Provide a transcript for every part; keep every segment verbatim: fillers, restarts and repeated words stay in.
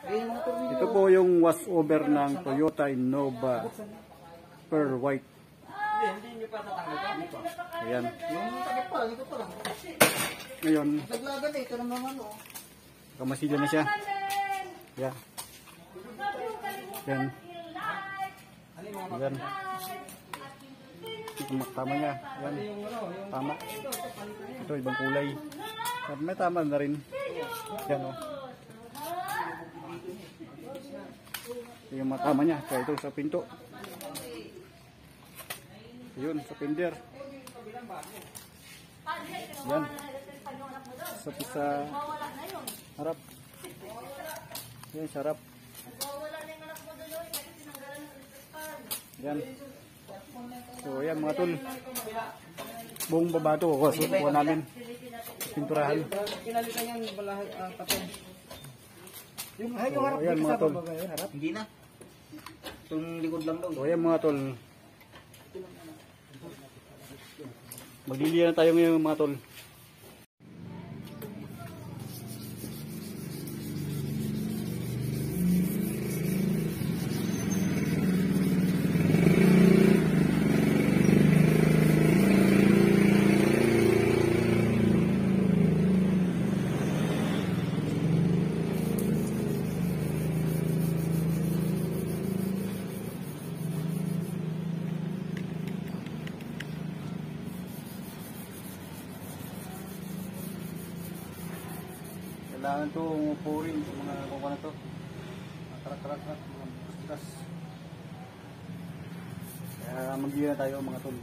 Ito po yung washover ng Toyota Innova pearlwhite. Ayan. Ngayon, kamasilya na siya. Ayan. Ayan. Ayan. Tama niya. Ayan. Tama. Ito, ibang kulay. May tama na rin. Ayan o. Ito yung matama niya. Kaya ito sa pinto. Yun, sa pinder. Yan. Sa sa harap. Yan, sa harap. Yan. So, yan mga tol. Buong baba ito. Kuha namin. Pinturahan. Pinalitan yan balahay patong. Yung so, harap yan mga tol. Hindi na. Itong likod lang daw. So, yan mga tol. Magliliya na tayo ngayon mga tol. Kailangan ito umupurin sa mga kukuha na ito. Mga karat-karat, mga bukas. Kaya mag-iya na tayo mga tol.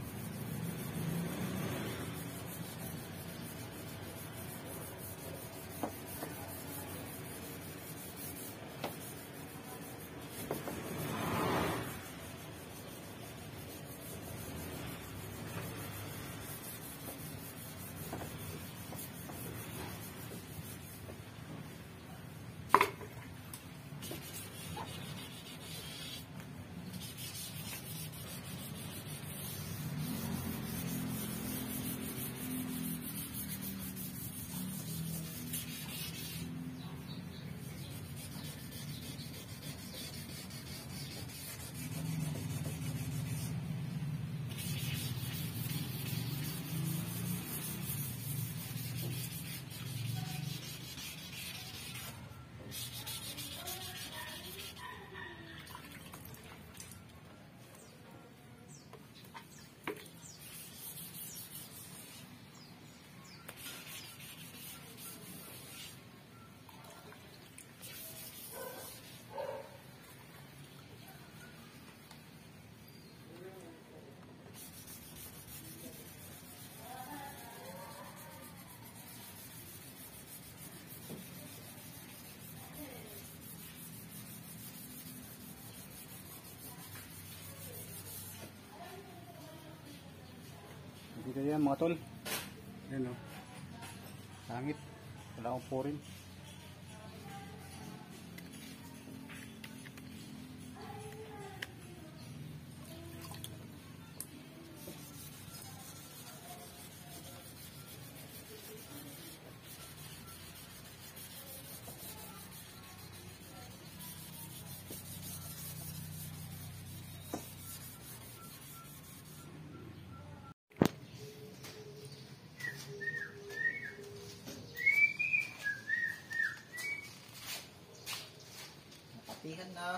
Dito yan mga tol. Ayan o. Langit. Wala akong purin. Nakatihan na.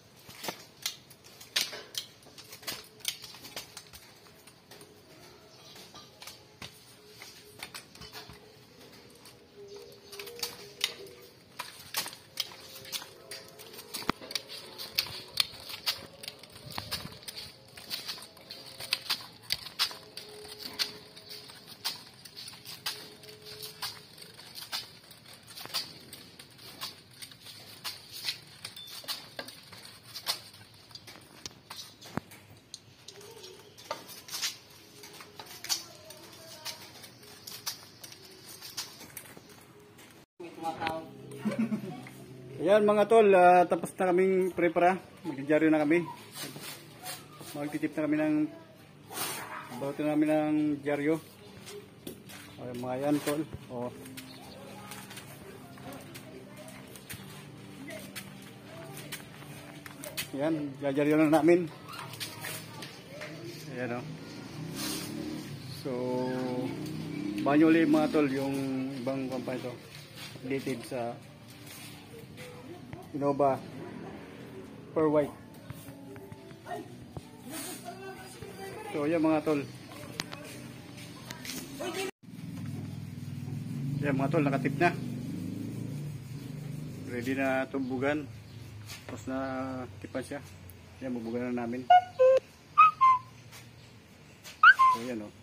Ayan mga tol, uh, tapos na kaming prepara. Mag-dyaryo na kami. Magtitip na kami ng balutin na kami ng dyaryo. Okay, mga yan tol. Oh. Yan, jajaryo lang namin. Ayan o. So, banyo ulit mga tol yung ibang kampanya ito. Updated sa Innova pearlwhite. So, yan mga tol. Yan mga tol, nakatip na. Ready na tubugan. Tapos na tipan siya. Yan, bubugan na namin. So, yan o.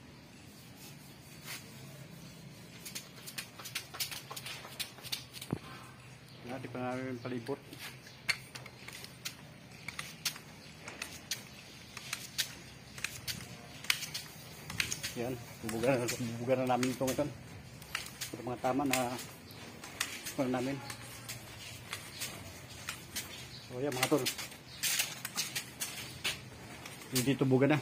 Tipan namin palibot. Yan, bubugan na, bubugan na namin itong ito. Ito mga tama na ano namin. So yan mga tol, hindi tubugan na.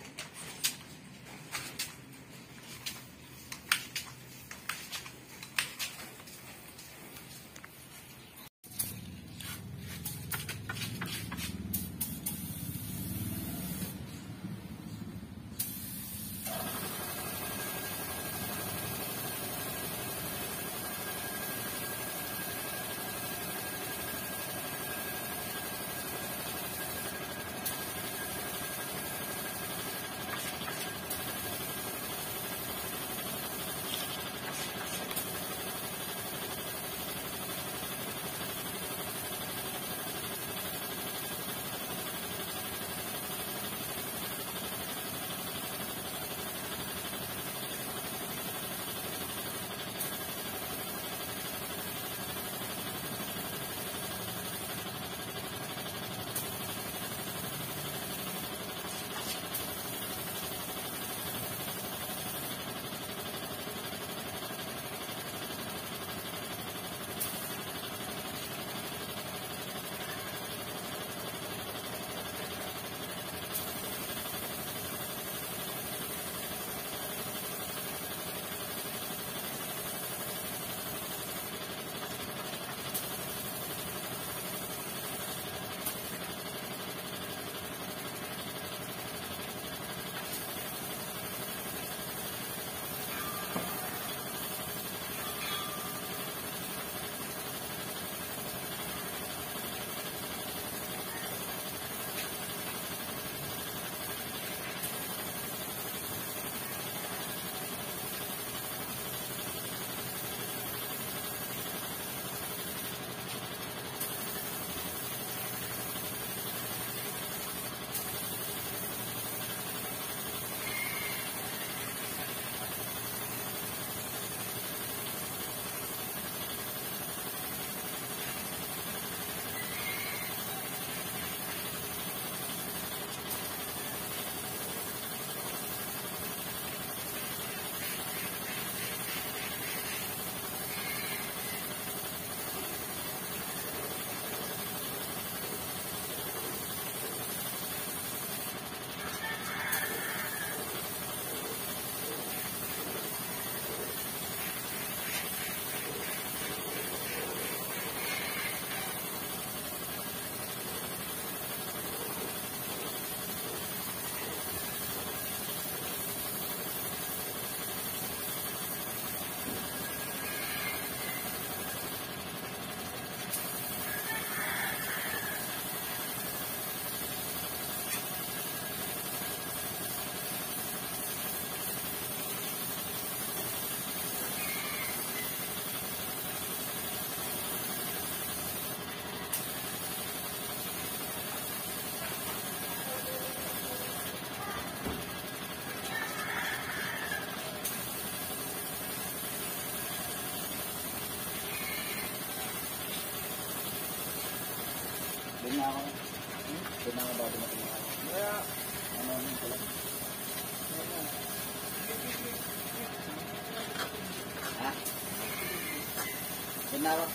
Doon na ako. Hmm? Doon na ako bago matumahal. Kaya, ano naman pala. Ha? Doon na ako.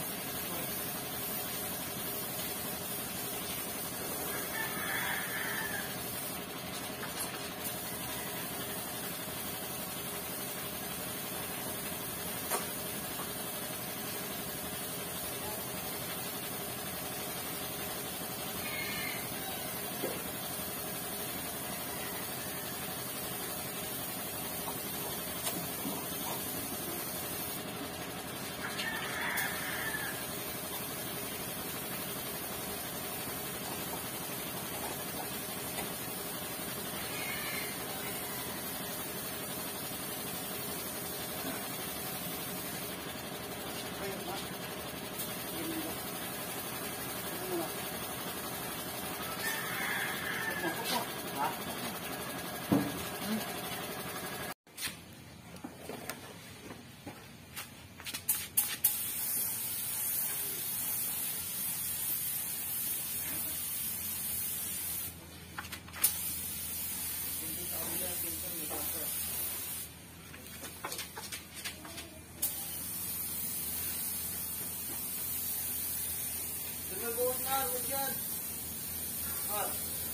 nag-uot na, huwag yan. Ah.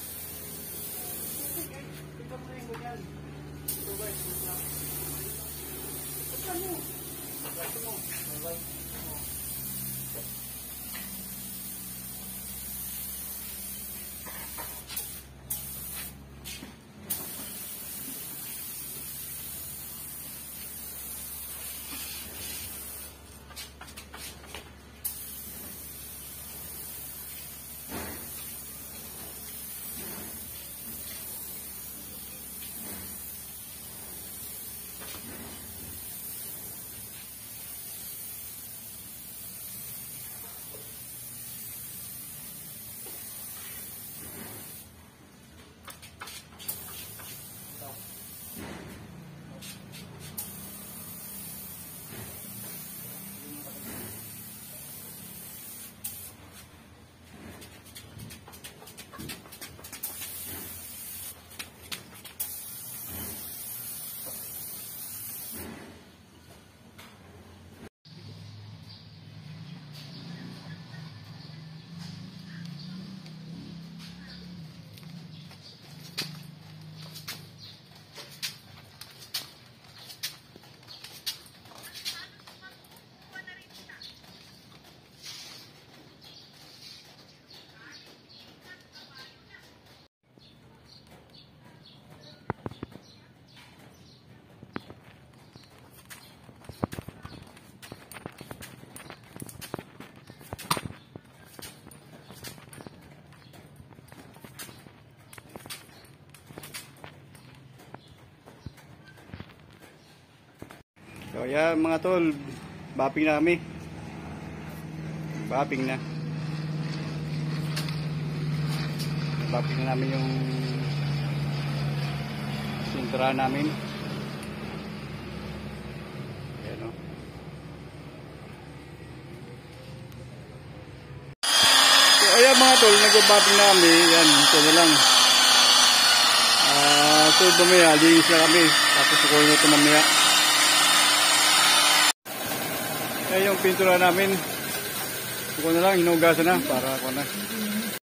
Ito mo yung huwag yan. Ito guys, huwag lang. Ito mo. Ito mo. Bye-bye. So yan mga tol, bapping na kami. Bapping na. Bapping na namin yung sintura namin. Ayan o. So ayan mga tol, nag-bapping na kami. Yan, ito na lang. Uh, so mamaya, linis na kami. Tapos sukuhin na ito mamaya. Ayan yung pintura namin. Ito na lang, hinugasan na para ako na.